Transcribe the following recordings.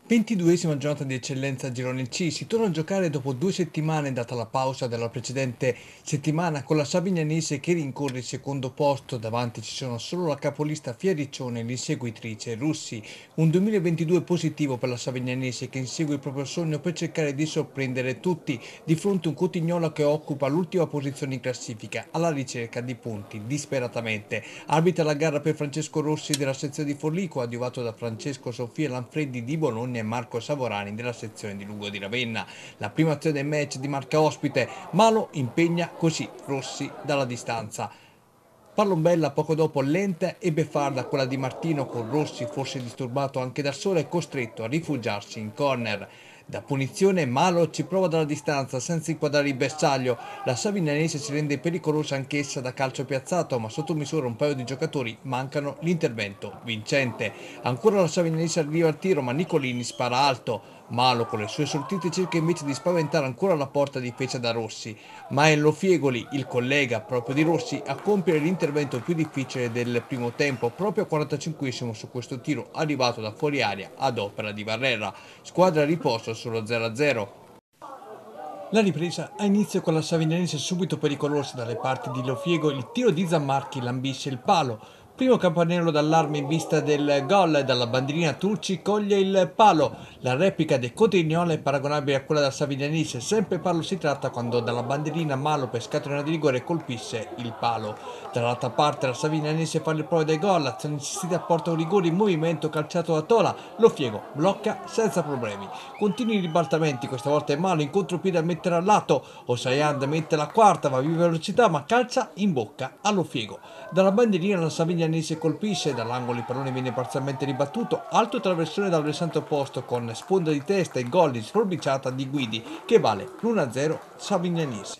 22esima giornata di eccellenza a Girone C, si torna a giocare dopo 2 settimane data la pausa della precedente settimana con la Savignanese che rincorre il secondo posto, davanti ci sono solo la capolista Fiariccione e l'inseguitrice Russi. Un 2022 positivo per la Savignanese che insegue il proprio sogno per cercare di sorprendere tutti di fronte a un Cotignola che occupa l'ultima posizione in classifica alla ricerca di punti disperatamente. Arbitra la gara per Francesco Rossi della sezione di Forlì, coadiuvato da Francesco Sofia Lanfreddi di Bologna e Marco Savorani della sezione di Lugo di Ravenna. La prima azione del match di marca ospite, Malo impegna così Rossi dalla distanza. Pallombella poco dopo lenta e beffarda quella di Martino con Rossi forse disturbato anche dal sole e costretto a rifugiarsi in corner. Da punizione Malo ci prova dalla distanza senza inquadrare il bersaglio. La Savignanese si rende pericolosa anch'essa da calcio piazzato, ma sotto misura un paio di giocatori mancano l'intervento vincente. Ancora la Savignanese arriva al tiro, ma Nicolini spara alto. Malo con le sue sortite cerca invece di spaventare ancora la porta difesa da Rossi, ma è Lofiegoli, il collega proprio di Rossi, a compiere l'intervento più difficile del primo tempo, proprio al 45esimo su questo tiro arrivato da fuori aria ad opera di Barrera. Squadra a riposo solo 0-0. La ripresa ha inizio con la Savignanese subito pericolosa dalle parti di Lofiego, il tiro di Zammarchi lambisce il palo. Primo campanello d'allarme in vista del gol, dalla bandierina Turci coglie il palo. La replica del Cotignola è paragonabile a quella del Savignanese, sempre palo si tratta quando dalla bandierina Malo pescato in area di rigore colpisce il palo. Dall'altra parte la Savignanese fa le prove del gol, azione insistita porta un rigore in movimento calciato da Tola, Lofiego blocca senza problemi. Continui i ribaltamenti, questa volta è Malo in contropiede a mettere al lato, Osayand mette la quarta, va a viva velocità ma calcia in bocca a Lofiego. Dalla bandierina la Savignanese colpisce, dall'angolo il pallone viene parzialmente ribattuto, alto traversone dal versante opposto con sponda di testa e gol di sforbiciata di Guidi che vale l'1-0 Savignanese.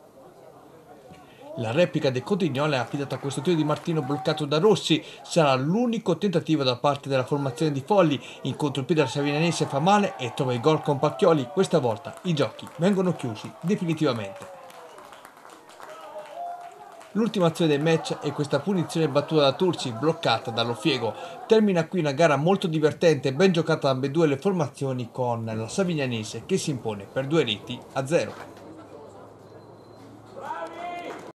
La replica del Cotignola è affidata a questo tiro di Martino bloccato da Rossi, sarà l'unico tentativo da parte della formazione di Folli, in contropiede la Savignanese fa male e trova il gol con Pacchioli, questa volta i giochi vengono chiusi definitivamente. L'ultima azione del match è questa punizione battuta da Turci, bloccata dallo Fiego. Termina qui una gara molto divertente e ben giocata da ambedue le formazioni con la Savignanese che si impone per 2-0.